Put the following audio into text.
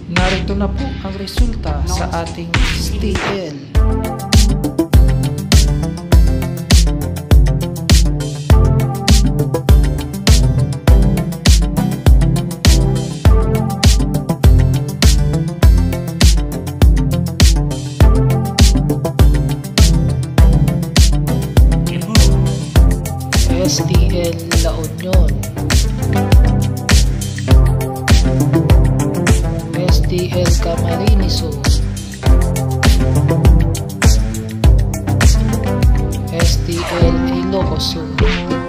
Narito na po ang resulta sa ating STL. STL La Union, STL CAMARINES, STL ILOCOS.